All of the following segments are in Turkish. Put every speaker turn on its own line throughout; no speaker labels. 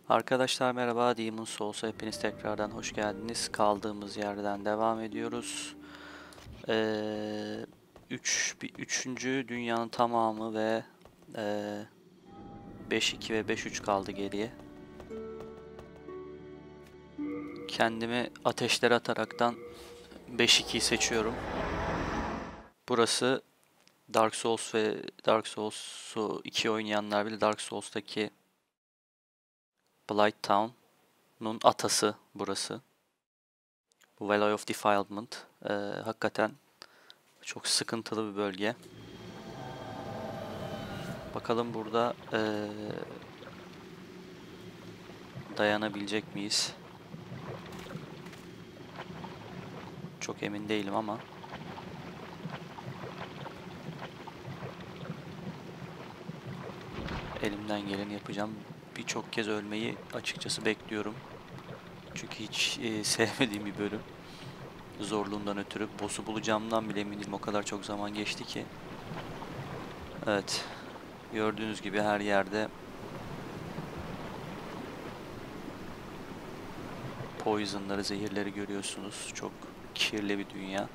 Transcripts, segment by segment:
Arkadaşlar merhaba, Demon's Souls'a hepiniz tekrardan hoş geldiniz. Kaldığımız yerden devam ediyoruz. Üçüncü dünyanın tamamı ve 5-2 ve 5-3 kaldı geriye. Kendimi ateşlere ataraktan 5-2'yi seçiyorum. Burası Dark Souls ve Dark Souls'u 2 oynayanlar bile Dark Souls'taki Blight Town'un atası burası. Bu Valley of Defilement. Hakikaten çok sıkıntılı bir bölge. Bakalım burada dayanabilecek miyiz? Çok emin değilim ama. Elimden geleni yapacağım. Birçok kez ölmeyi açıkçası bekliyorum. Çünkü hiç sevmediğim bir bölüm. Zorluğundan ötürü. Boss'u bulacağımdan bile emin değilim. O kadar çok zaman geçti ki. Evet. Gördüğünüz gibi her yerde poison'ları, zehirleri görüyorsunuz. Çok kirli bir dünya.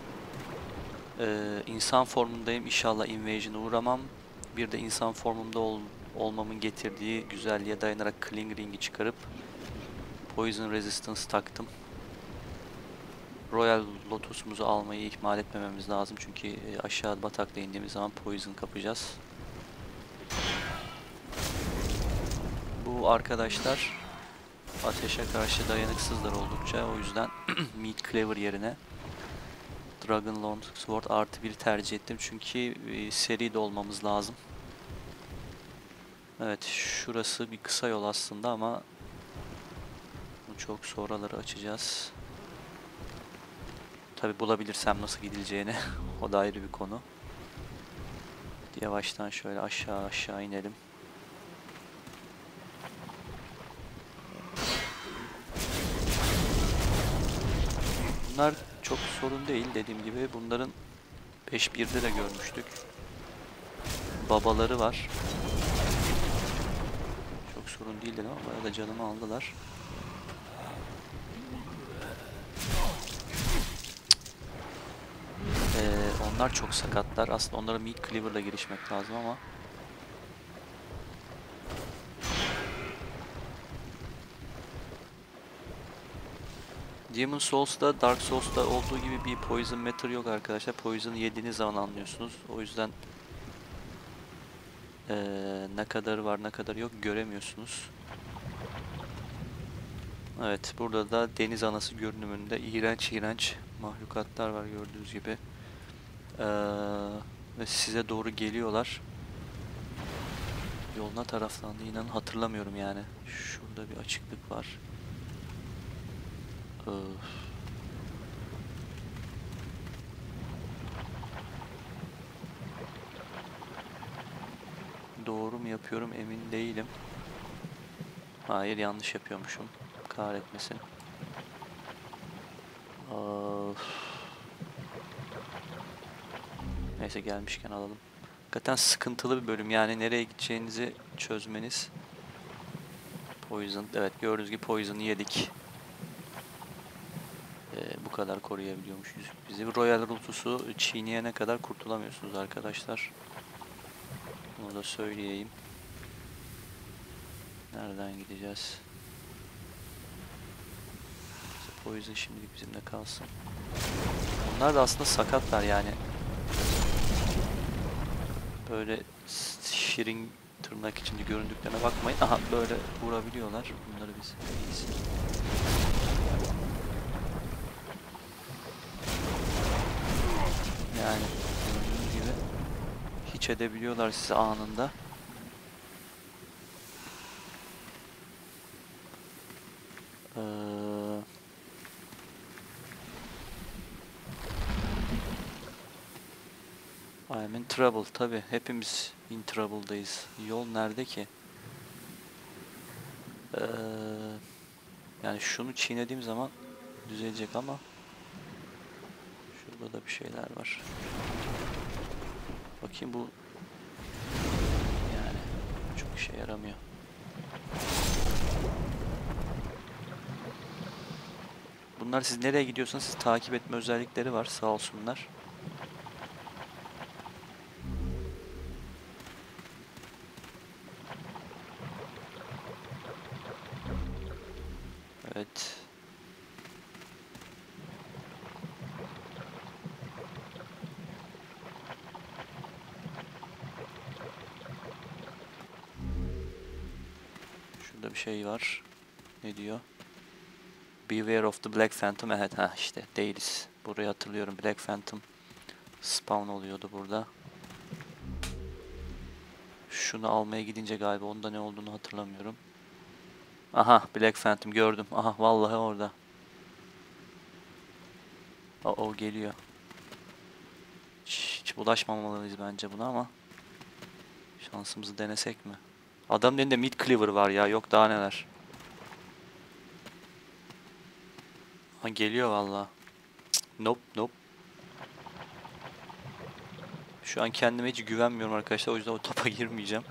İnsan formundayım. İnşallah invasion'a uğramam. Bir de insan formumda olmamın getirdiği güzelliğe dayanarak Cling Ring'i çıkarıp Poison Resistance taktım. Royal Lotus'umuzu almayı ihmal etmememiz lazım. Çünkü aşağı batakta indiğimiz zaman Poison kapacağız. Bu arkadaşlar ateşe karşı dayanıksızlar oldukça. O yüzden Meat Cleaver yerine Dragon Long Sword artı 1 tercih ettim. Çünkü seri de olmamız lazım. Evet, şurası bir kısa yol aslında ama bunu çok sonraları açacağız. Tabi bulabilirsem nasıl gidileceğini o da ayrı bir konu. Yavaştan şöyle aşağı inelim. Bunlar çok sorun değil, dediğim gibi bunların 5-1'de de görmüştük. Babaları var. Çok sorun değil dedim ama bayağı da canımı aldılar. Onlar çok sakatlar. Aslında onlara Meat Cleaver'la girişmek lazım ama Demon's Souls'da, Dark Souls'da olduğu gibi bir Poison Meter yok arkadaşlar. Poison'ı yediğiniz zaman anlıyorsunuz. O yüzden ne kadar var ne kadar yok göremiyorsunuz. Evet, burada da deniz anası görünümünde iğrenç mahlukatlar var gördüğünüz gibi. Ve size doğru geliyorlar. Yoluna taraflandı, inanın hatırlamıyorum yani. Şurada bir açıklık var. Doğru mu yapıyorum emin değilim. Hayır, yanlış yapıyormuşum. Kahretmesin. Neyse, gelmişken alalım. Hakikaten sıkıntılı bir bölüm, yani nereye gideceğinizi çözmeniz. Poison, evet gördüğünüz gibi Poison'ı yedik. Bu kadar koruyabiliyormuş bizi. Royal Lotus'u çiğneyene kadar kurtulamıyorsunuz arkadaşlar. Bunu da söyleyeyim. Nereden gideceğiz? Poison şimdilik bizimle kalsın. Bunlar da aslında sakatlar yani. Böyle şirin tırnak içinde göründüklerine bakmayın. Aha, böyle vurabiliyorlar. Bunları biz iyiyiz. Yani gördüğünüz gibi hiç edebiliyorlar sizi anında. I'm in trouble. Tabi hepimiz in trouble'dayız. Yol nerede ki? Yani şunu çiğnediğim zaman düzelecek ama şurada da bir şeyler var. Bakayım, bu yani çok işe yaramıyor. Bunlar siz nereye gidiyorsanız sizi takip etme özellikleri var sağ olsunlar. Evet. Şurada bir şey var. Ne diyor? Beware of the Black Phantom. Evet, ha işte değiliz. Burayı hatırlıyorum. Black Phantom spawn oluyordu burada. Şunu almaya gidince galiba onda ne olduğunu hatırlamıyorum. Aha, Black Phantom gördüm. Aha, vallahi orada. O geliyor. Hiç bulaşmamalıyız bence buna ama şansımızı denesek mi? Adamın elinde mid cleaver var ya. Yok daha neler. Ha, geliyor vallahi. Nope, nope. Şu an kendime hiç güvenmiyorum arkadaşlar. O yüzden o topa girmeyeceğim.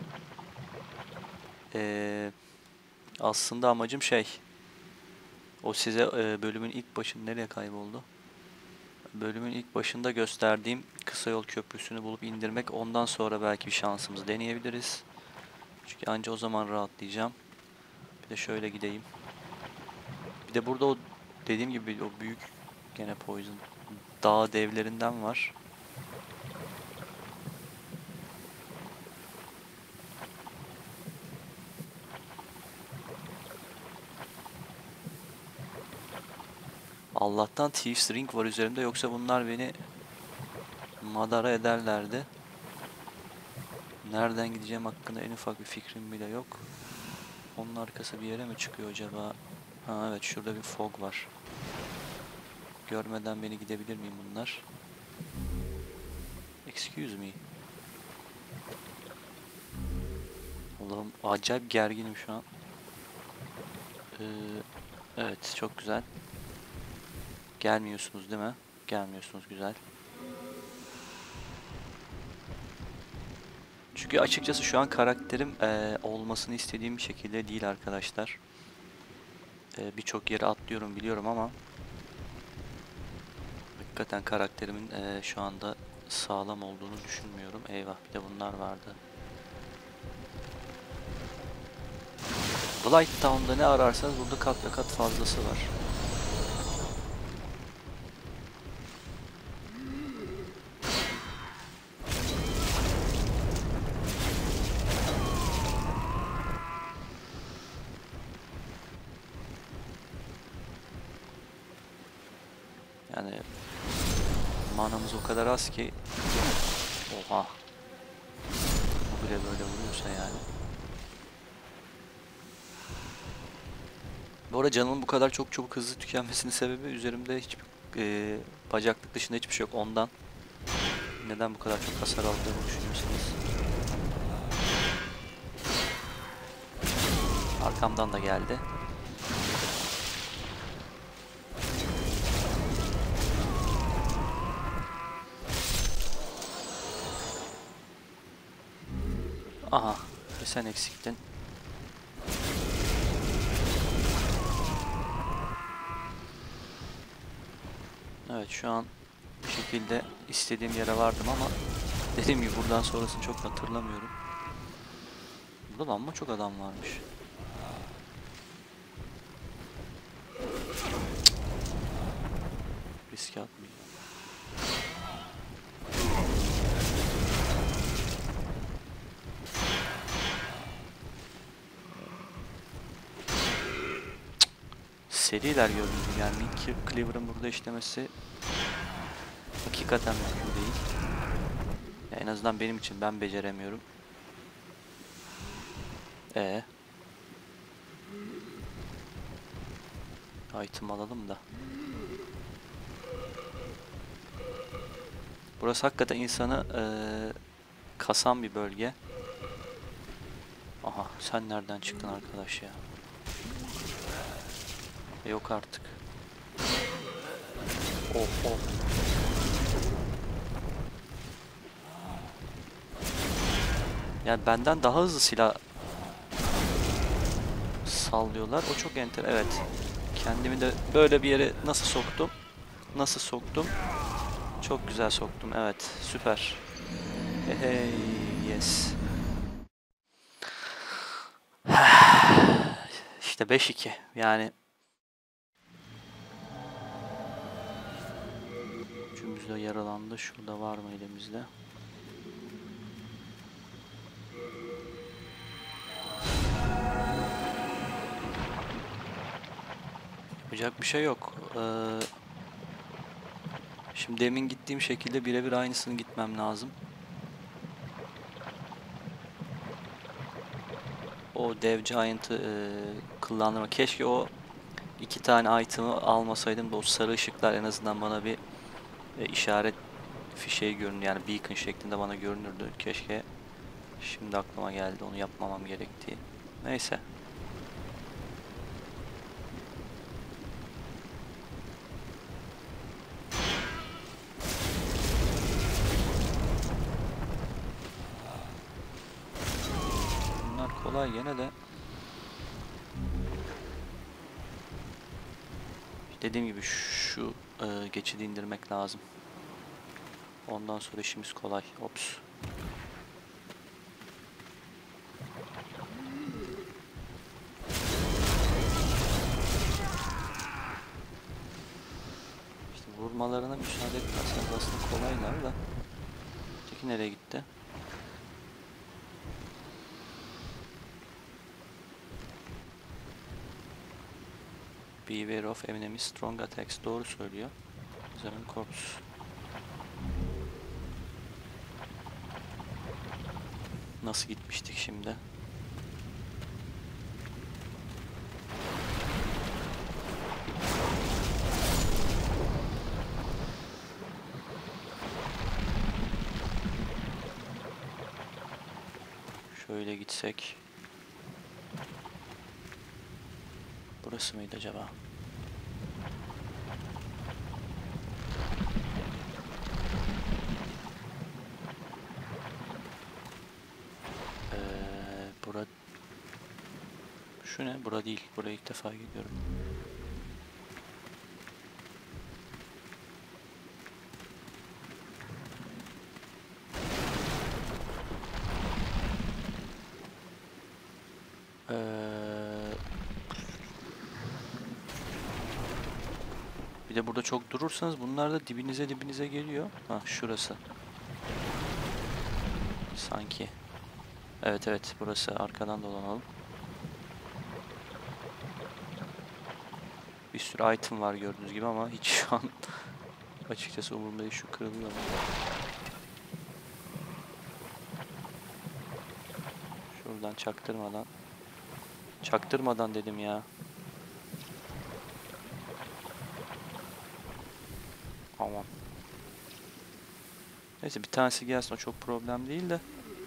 Aslında amacım şey. O size bölümün ilk başında nereye kayboldu? Bölümün ilk başında gösterdiğim kısa yol köprüsünü bulup indirmek. Ondan sonra belki bir şansımızı deneyebiliriz. Çünkü anca o zaman rahatlayacağım. Bir de şöyle gideyim. Bir de burada o dediğim gibi o büyük gene Poison dağ devlerinden var. Allah'tan Thieves Ring var üzerimde, yoksa bunlar beni madara ederlerdi. Nereden gideceğim hakkında en ufak bir fikrim bile yok. Onun arkası bir yere mi çıkıyor acaba? Ha evet, şurada bir fog var. Görmeden beni gidebilir miyim bunlar? Excuse me. Allah'ım, acayip gerginim şu an. Evet, çok güzel. Gelmiyorsunuz değil mi? Gelmiyorsunuz, güzel. Çünkü açıkçası şu an karakterim olmasını istediğim bir şekilde değil arkadaşlar. Birçok yere atlıyorum biliyorum ama hakikaten karakterimin şu anda sağlam olduğunu düşünmüyorum. Eyvah, bir de bunlar vardı. Blighttown'da ne ararsanız burada kat ve kat fazlası var. Yani manamız o kadar az ki. Oha. Bu bile böyle vuruyorsa yani. Bu arada canımın bu kadar çok çabuk hızlı tükenmesinin sebebi üzerimde hiçbir bacaklık dışında hiçbir şey yok ondan. Neden bu kadar çok hasar aldığımı düşünüyorsanız. Arkamdan da geldi. Aha, sen eksiktin. Evet, şu an bir şekilde istediğim yere vardım ama dediğim gibi buradan sonrasını çok hatırlamıyorum. Burada ama çok adam varmış. Riske atmayacağım. Seriler gördüğünüz gibi, yani Cleaver'ın burada işlemesi hakikaten mümkün değil. Ya en azından benim için, ben beceremiyorum. Item alalım da. Burası hakikaten insanı kasan bir bölge. Aha, sen nereden çıktın arkadaş ya? Yok artık. Oh oh. Yani benden daha hızlı silah sallıyorlar. O çok enter. Evet. Kendimi de böyle bir yere nasıl soktum? Nasıl soktum? Çok güzel soktum. Evet, süper. Hey, yes. İşte 5-2. Yani üçümüz de yaralandı. Şurada var mı elimizde? Yapacak bir şey yok. Şimdi demin gittiğim şekilde birebir aynısını gitmem lazım. O dev giant'ı kullandırma. Keşke o 2 tane item'ı almasaydım da o sarı ışıklar en azından bana bir işaret fişeği görünür. Yani beacon şeklinde bana görünürdü. Keşke şimdi aklıma geldi onu yapmamam gerektiği. Neyse. Bunlar kolay gene de. Dediğim gibi şu geçidi indirmek lazım. Ondan sonra işimiz kolay. Ops. İşte vurmalarına müsaade etmezseniz aslında kolaylar da. Öteki nereye gitti? Beware of enemy strong attacks. Doğru söylüyor. Zemin korpus. Nasıl gitmiştik şimdi? Şöyle gitsek. Burası mıydı acaba? Bura... Şu ne? Bura değil. Buraya ilk defa gidiyorum. Bir de burada çok durursanız bunlar da dibinize geliyor. Ha şurası. Sanki. Evet evet burası. Arkadan dolanalım. Bir sürü item var gördüğünüz gibi ama hiç şu an açıkçası umurumda değil. Şu kırılıyor mu? Şuradan çaktırmadan. Çaktırmadan dedim ya. Aman. Neyse bir tanesi gelsin o çok problem değil de.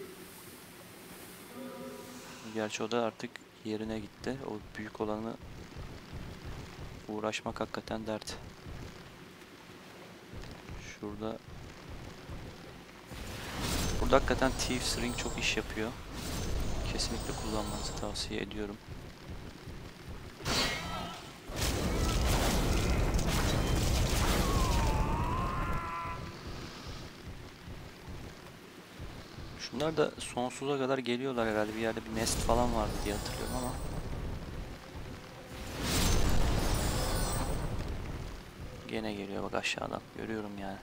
Gerçi o da artık yerine gitti. O büyük olanı uğraşmak hakikaten dert. Şurada. Burada hakikaten Thieves Ring çok iş yapıyor. Kesinlikle kullanmanızı tavsiye ediyorum. Şunlar da sonsuza kadar geliyorlar herhalde. Bir yerde bir nest falan vardı diye hatırlıyorum ama. Gene geliyor bak aşağıdan. Görüyorum yani.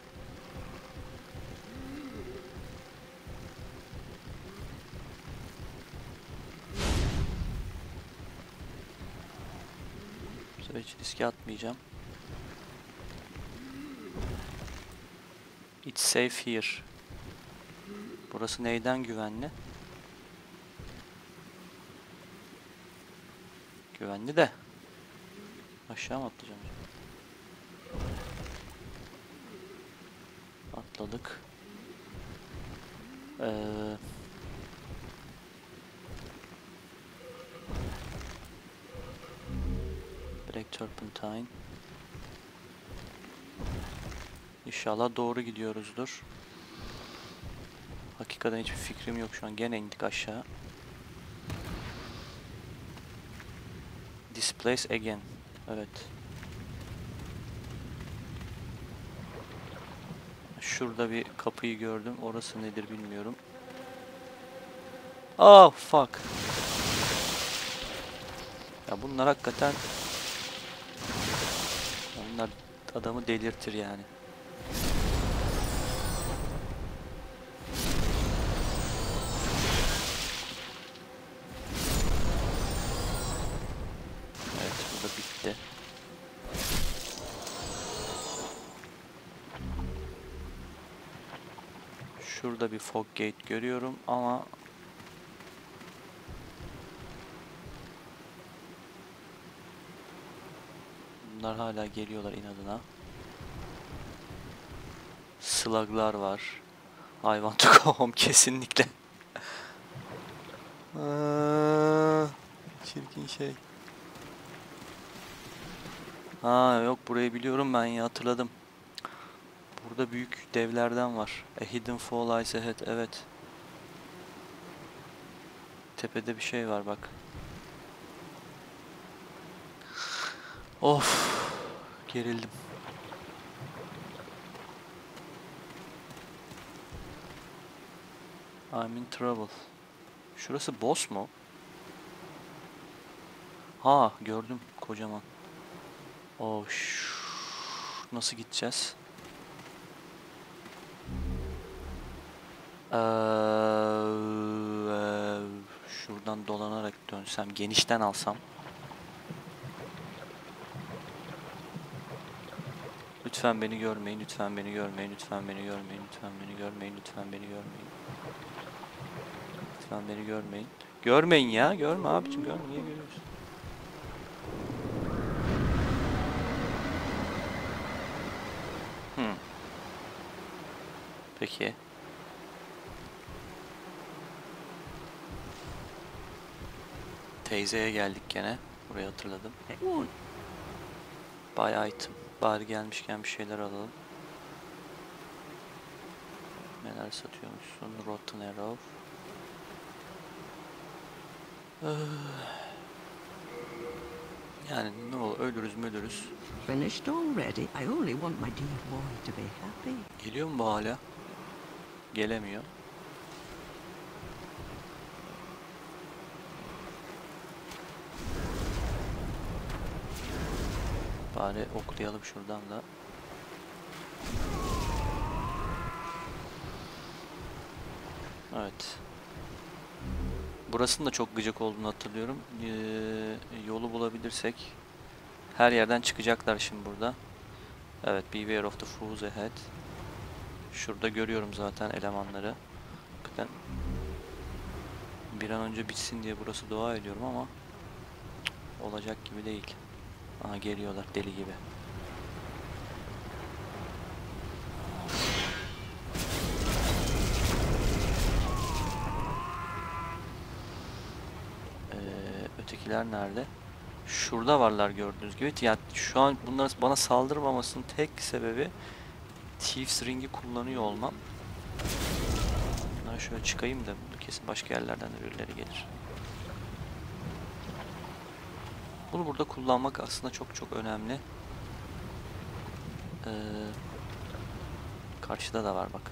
Bu sefer hiç riske atmayacağım. It's safe here. Burası neyden güvenli? Güvenli de. Aşağı mı atlayacağım? Atladık. Black Turpentine. İnşallah doğru gidiyoruzdur. Hakikaten hiçbir fikrim yok şu an. Gene indik aşağı. Displace again. Evet. Şurada bir kapıyı gördüm. Orası nedir bilmiyorum. Oh fuck. Ya bunlar hakikaten, bunlar adamı delirtir yani. Evet, bu da bitti. Şurada bir fog gate görüyorum ama bunlar hala geliyorlar inadına. Slug'lar var. I want to go home kesinlikle. Çirkin şey. Ha yok, burayı biliyorum ben ya, hatırladım. Burada büyük devlerden var. A hidden foe lies ahead. Evet. Tepede bir şey var bak. Of. Gerildim. I'm in trouble. Şurası boss mu? Ha gördüm, kocaman. Oh, nasıl gideceğiz? Şuradan dolanarak dönsem, genişten alsam. Lütfen beni görmeyin, lütfen beni görmeyin, lütfen beni görmeyin, lütfen beni görmeyin, lütfen beni görmeyin. Lütfen beni görmeyin. Görmeyin ya, görme abicim, görme, niye görüyorsun? Peki. Teyzeye geldik gene. Burayı hatırladım. Buy item. Bari gelmişken bir şeyler alalım. Neler satıyormuşsun? Rotten Arrow. Yani ne olur, ölürüz mü ölürüz.
Finished already? I only want my dear boy to be happy.
Geliyor mu bu hala? Gelemiyor. Bari oklayalım şuradan da. Evet. Burasının da çok gıcık olduğunu hatırlıyorum. Yolu bulabilirsek. Her yerden çıkacaklar şimdi burada. Evet, beware of the foes ahead. Şurada görüyorum zaten elemanları. Hakikaten bir an önce bitsin diye burası dua ediyorum ama olacak gibi değil. Aha, geliyorlar deli gibi. Ötekiler nerede? Şurada varlar gördüğünüz gibi. Yani şu an bunlar bana saldırmamasının tek sebebi Thieves Ring'i kullanıyor olmam. Ben şöyle çıkayım da kesin başka yerlerden de birileri gelir. Bunu burada kullanmak aslında çok çok önemli. Karşıda da var bak.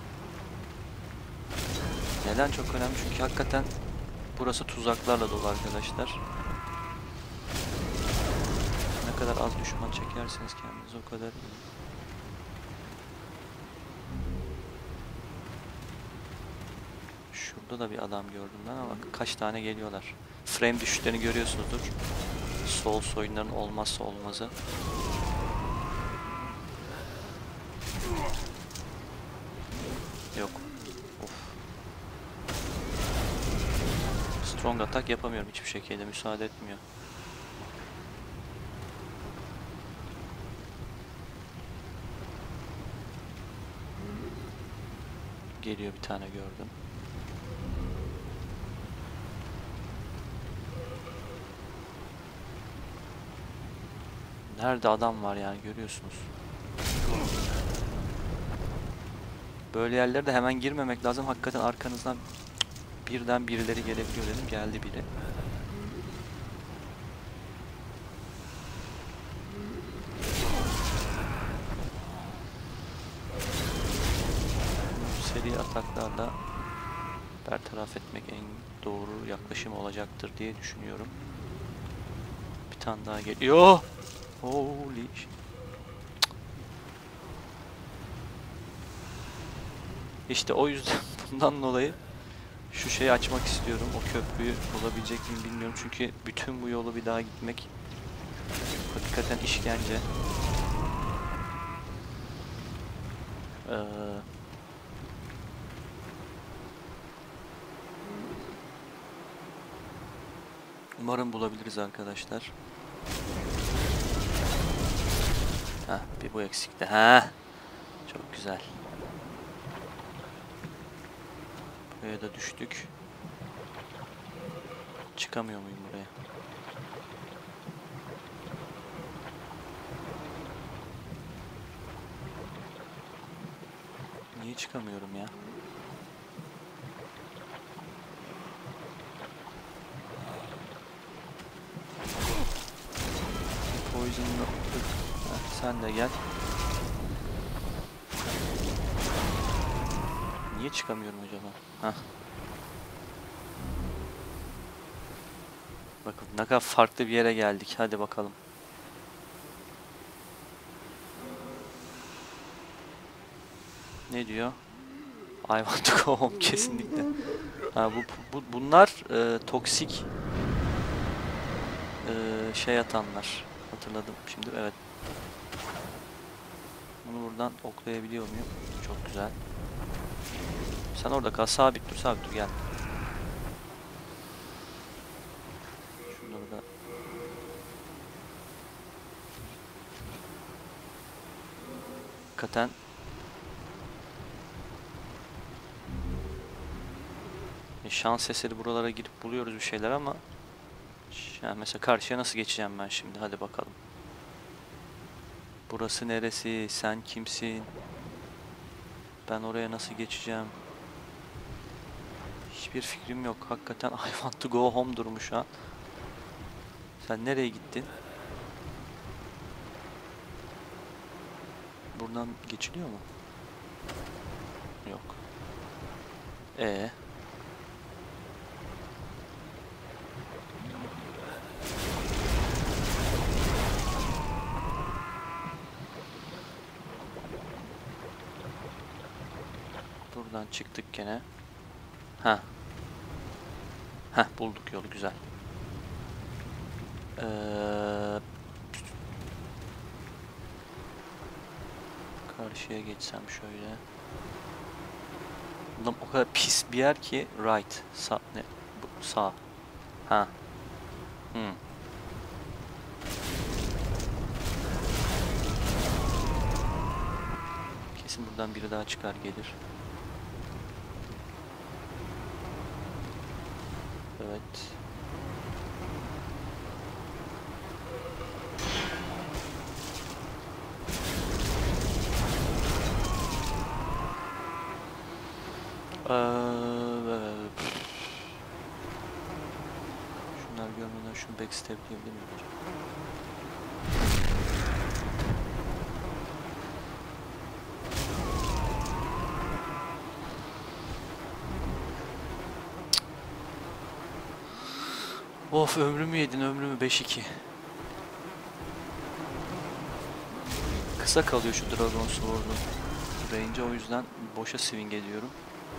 Neden çok önemli? Çünkü hakikaten burası tuzaklarla dolu arkadaşlar. Ne kadar az düşman çekerseniz kendiniz o kadar iyi. Şurada da bir adam gördüm ben ama bak kaç tane geliyorlar. Frame düşüşlerini görüyorsunuzdur. Souls oyunların olmazsa olmazı. Yok. Of. Strong atak yapamıyorum hiçbir şekilde, müsaade etmiyor. Geliyor, bir tane gördüm. Nerede adam var yani, görüyorsunuz. Böyle yerlerde hemen girmemek lazım. Hakikaten arkanızdan birden birileri gelebiliyor dedim. Geldi biri. ışıklarla bertaraf etmek en doğru yaklaşım olacaktır diye düşünüyorum. Bir tane daha geliyor. Holy shit. İşte o yüzden bundan dolayı şu şeyi açmak istiyorum. O köprüyü bulabilecek miyim bilmiyorum. Çünkü bütün bu yolu bir daha gitmek hakikaten işkence. Umarım bulabiliriz arkadaşlar. Heh, bir bu eksikti. Heh. Çok güzel. Buraya da düştük. Çıkamıyor muyum buraya? Niye çıkamıyorum ya? Poison'la... Sen de gel. Niye çıkamıyorum acaba? Heh. Bakın ne kadar farklı bir yere geldik. Hadi bakalım. Ne diyor? I want to go home kesinlikle. Ha, bunlar toksik şey atanlar. Hatırladım şimdi. Evet. Bunu buradan oklayabiliyor muyum? Çok güzel. Sen orada kal. Sabit dur. Sabit dur. Gel. Şunları da hakikaten şans eseri buralara girip buluyoruz bir şeyler ama yani mesela karşıya nasıl geçeceğim ben şimdi? Hadi bakalım. Burası neresi? Sen kimsin? Ben oraya nasıl geçeceğim? Hiçbir fikrim yok. Hakikaten I want to go home durmuş ha. Sen nereye gittin? Buradan geçiliyor mu? Yok. Buradan çıktık gene. Ha. Heh, bulduk yolu, güzel. Karşıya geçsem şöyle. Bundan o kadar pis bir yer ki right. Sağ. Ne? Sağ. Ha. Kesin buradan biri daha çıkar gelir. Evet. Şunlar görmeden şunu backstepleyebilir miyim acaba? Of, ömrümü yedin, ömrümü. 5-2. Kısa kalıyor şu Dragon Sword'un range'i, o yüzden boşa swing ediyorum.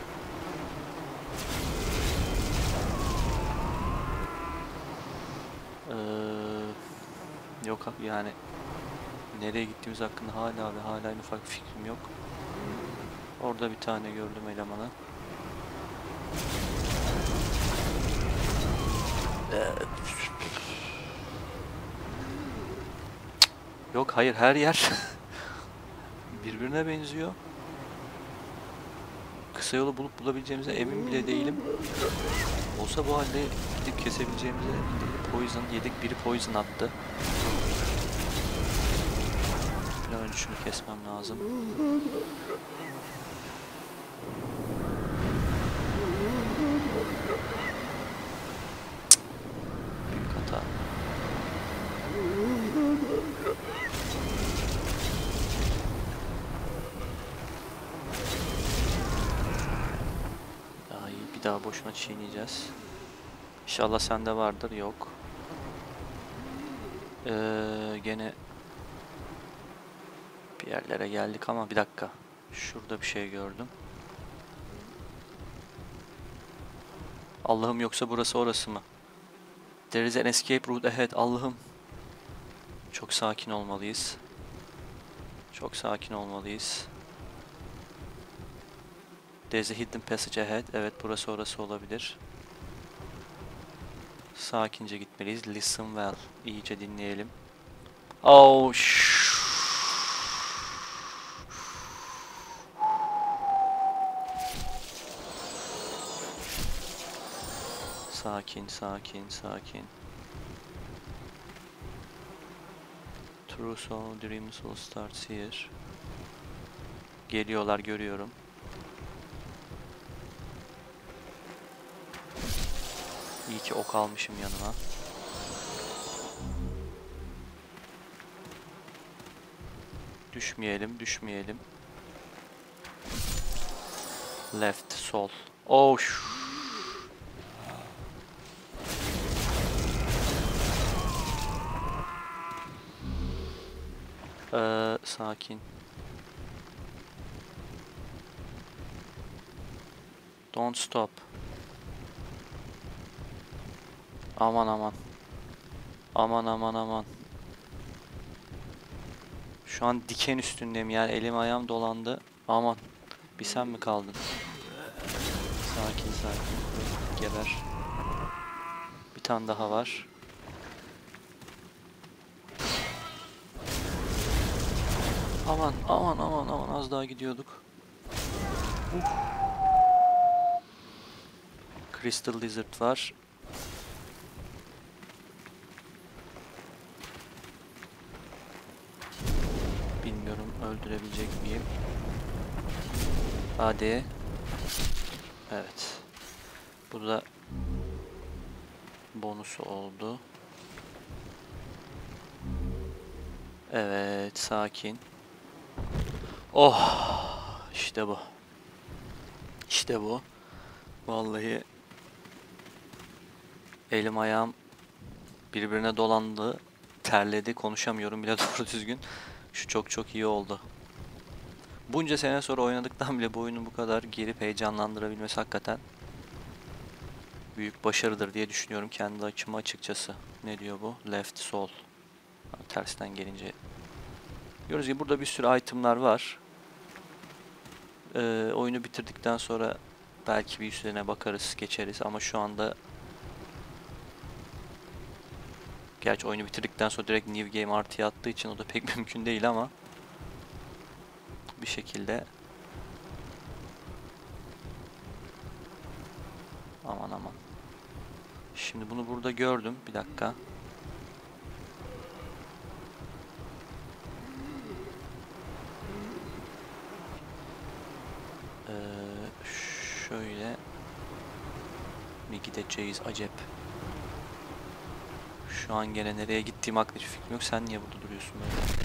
Yok yani nereye gittiğimiz hakkında hala en ufak bir fikrim yok. Orada bir tane gördüm elemanı. Yok, hayır, her yer birbirine benziyor. Kısa yolu bulup bulabileceğimize emin bile değilim. Olsa bu halde gidip kesebileceğimize poison yedik. Biri poison attı. Bir an önce şunu kesmem lazım. Büyük hata. daha boşuna çiğneyeceğiz. İnşallah sende vardır. Yok. Gene bir yerlere geldik ama bir dakika. Şurada bir şey gördüm. Allah'ım, yoksa burası orası mı? There is an escape route ahead. Allah'ım. Çok sakin olmalıyız. Çok sakin olmalıyız. There's a hidden passage ahead. Evet, burası orası olabilir. Sakince gitmeliyiz. Listen well. İyice dinleyelim. Oh, sakin, sakin, sakin. True Soul, Dream Soul starts here. Geliyorlar, görüyorum. İyi ki ok almışım yanıma. Düşmeyelim, düşmeyelim. Left, sol. Oh, sakin. Don't stop. Aman aman. Aman aman aman. Şu an diken üstündeyim, yani elim ayağım dolandı. Aman. Bir sen mi kaldın? Sakin sakin. Geber. Bir tane daha var. Aman aman aman aman, az daha gidiyorduk. Crystal Lizard var. Bilmiyorum öldürebilecek miyim? Hadi. Evet. Bu da bonusu oldu. Evet, sakin. Oh, işte bu. İşte bu. Vallahi elim ayağım birbirine dolandı, terledi, konuşamıyorum bile doğru düzgün. Şu çok çok iyi oldu. Bunca sene sonra oynadıktan bile bu oyunu bu kadar girip heyecanlandırabilmesi hakikaten büyük başarıdır diye düşünüyorum kendi açıma açıkçası. Ne diyor bu? Left, sol. Tersten gelince. Görüyoruz ki burada bir sürü itemlar var. Oyunu bitirdikten sonra belki bir üstlerine bakarız, geçeriz ama şu anda, gerçi oyunu bitirdikten sonra direkt New Game artıya attığı için o da pek mümkün değil ama bir şekilde. Aman aman. Şimdi bunu burada gördüm. Bir dakika. Şöyle mi gideceğiz acep? Şu an gene nereye gittiğim hakkında hiçbir fikrim yok. Sen niye burada duruyorsun böyle?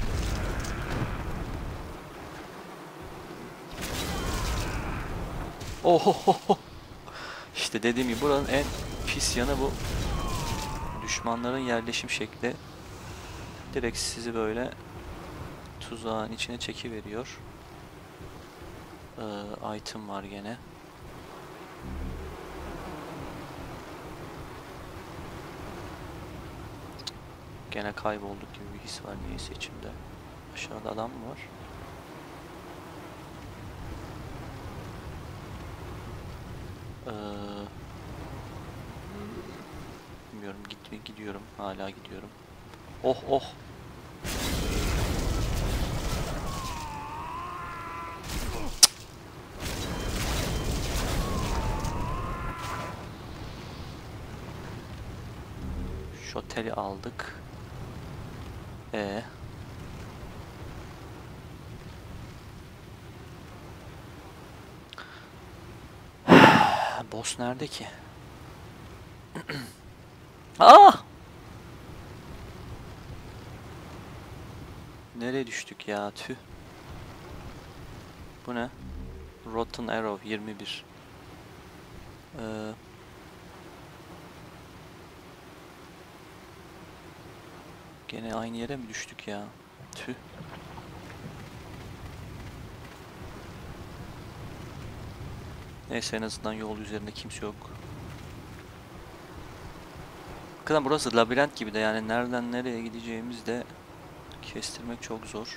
Ohohoho. İşte dediğim gibi buranın en pis yanı bu. Düşmanların yerleşim şekli. Direkt sizi böyle tuzağın içine çekiveriyor. Item var gene. Gene kaybolduk gibi bir his var niyeyse içimde. Aşağıda adam mı var? Bilmiyorum, gidiyorum. Hala gidiyorum. Oh oh. Şu oteli aldık. Boss nerede ki? Ah! Nereye düştük ya? Tüh. Bu ne? Rotten Arrow 21. Gene aynı yere mi düştük ya? Tüh. Neyse, en azından yol üzerinde kimse yok. Bakın burası labirent gibi de, yani nereden nereye gideceğimiz de kestirmek çok zor.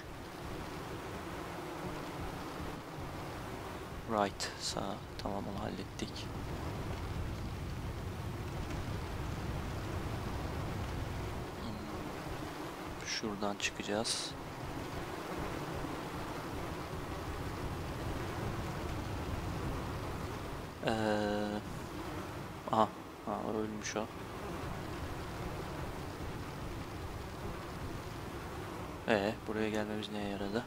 Right, sağ. Tamam, onu hallettik. Şuradan çıkacağız. Aha, ölmüş o. Buraya gelmemiz neye yaradı?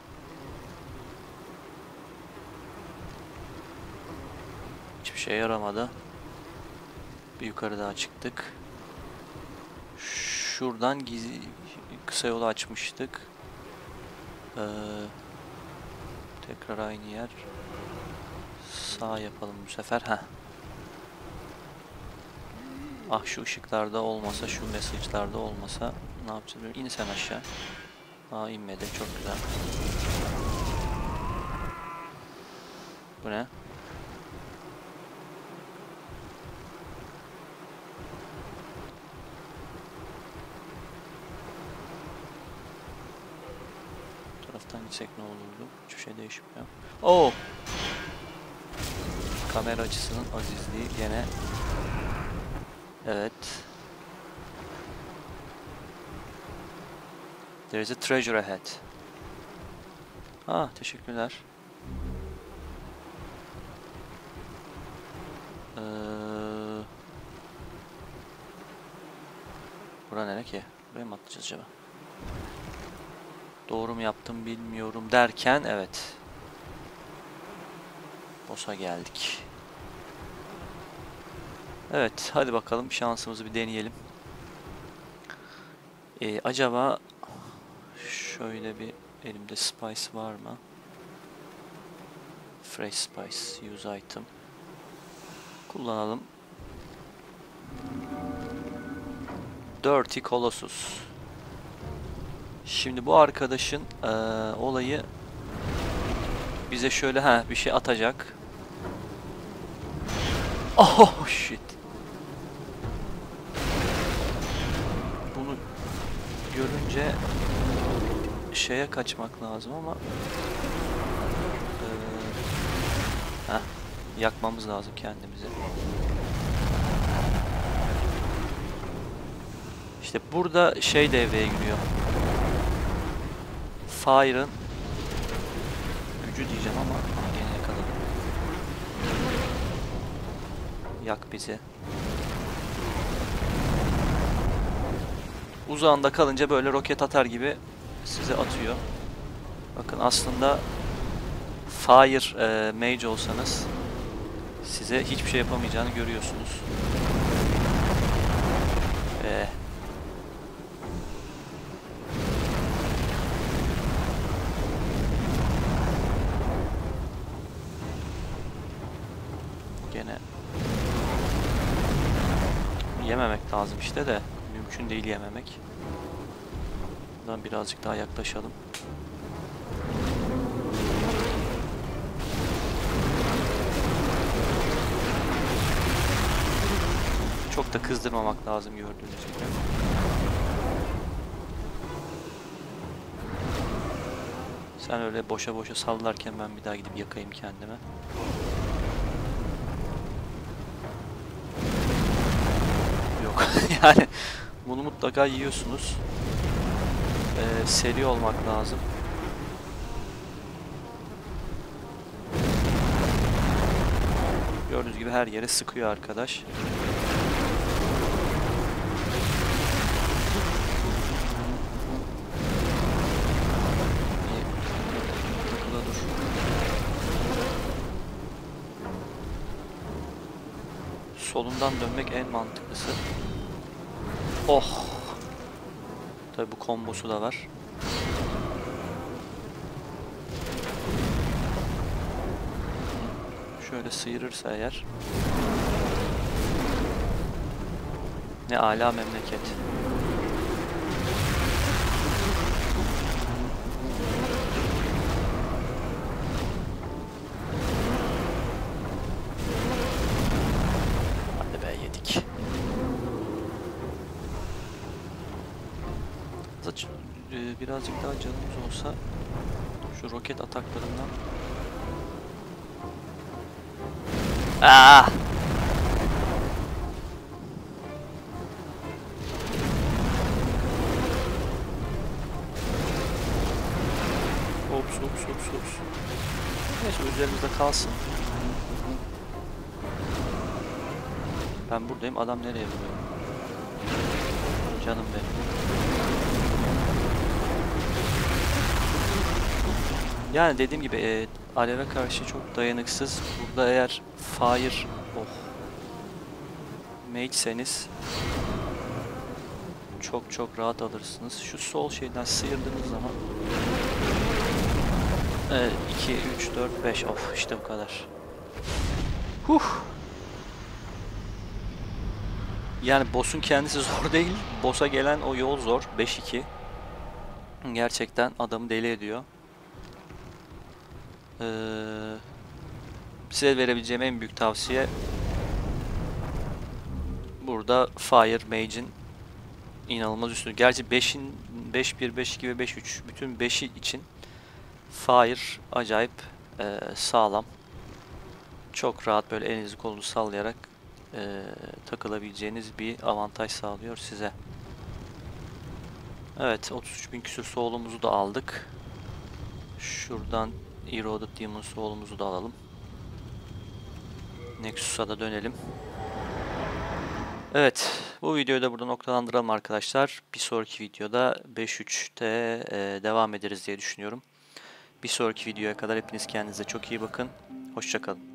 Hiçbir şey yaramadı. Bir yukarı daha çıktık. Şuradan kısa yolu açmıştık. Tekrar aynı yer. Sağ yapalım bu sefer. Ah, şu ışıklarda olmasa, şu mesajlarda olmasa ne yapacağız? İn sen aşağı. İnmedi. Çok güzel. Bu ne? Bu taraftan gitsek ne olurdu? Hiçbir şey değişmiyor. Oo! Kamera açısının azizliği gene. Evet. There is a treasure ahead. Teşekkürler. Bura nere ki? Buraya mı atlayacağız acaba? Doğru mu yaptım bilmiyorum derken evet. Boss'a geldik. Evet, hadi bakalım şansımızı bir deneyelim. Acaba şöyle bir elimde spice var mı? Fresh spice, use item. Kullanalım. Dirty Colossus. Şimdi bu arkadaşın olayı bize şöyle bir şey atacak. Oh shit. Bunu görünce şeye kaçmak lazım ama yakmamız lazım kendimizi. İşte burada şey devreye giriyor. Fire'ın gücü diyeceğim ama gene yakaladım. Yak bizi. Uzağında kalınca böyle roket atar gibi size atıyor. Bakın aslında Fire Mage olsanız size hiçbir şey yapamayacağını görüyorsunuz. Gene yememek lazım işte de mümkün değil yememek. Buradan birazcık daha yaklaşalım. Çok da kızdırmamak lazım gördüğünüz gibi. Sen öyle boşa boşa sallarken ben bir daha gidip yakayım kendime. Yok yani bunu mutlaka yiyorsunuz. Seri olmak lazım. Gördüğünüz gibi her yere sıkıyor arkadaş. Dur. Solundan dönmek en mantıklısı. Oh! Tabi bu kombosu da var. Şöyle sıyırırsa eğer Ne âlâ memleket. Hadi be, yedik. Birazcık daha canımız olsa şu roket ataklarından. Aa! Ops. Neyse, üzerimizde kalsın. Ben buradayım. Adam nereye vuruyor? Canım benim. Yani dediğim gibi aleve karşı çok dayanıksız. Burada eğer fire mage'seniz çok rahat alırsınız. Şu sol şeyden sıyırdığınız zaman 2, 3, 4, 5 işte bu kadar. Yani boss'un kendisi zor değil. Boss'a gelen o yol zor. 5-2. Gerçekten adamı deli ediyor. Size verebileceğim en büyük tavsiye burada Fire Mage'in inanılmaz üstünü. Gerçi 5'in 5-1, 5-2 ve 5-3 bütün 5'i için Fire acayip sağlam. Çok rahat böyle elinizi kolunuzu sallayarak takılabileceğiniz bir avantaj sağlıyor size. Evet, 33.000 küsür soğulumuzu da aldık. Şuradan Eroded Demon soğulumuzu da alalım. Nexus'a da dönelim. Evet, bu videoyu da burada noktalandıralım arkadaşlar. Bir sonraki videoda 5.3'te devam ederiz diye düşünüyorum. Bir sonraki videoya kadar hepiniz kendinize çok iyi bakın. Hoşça kalın.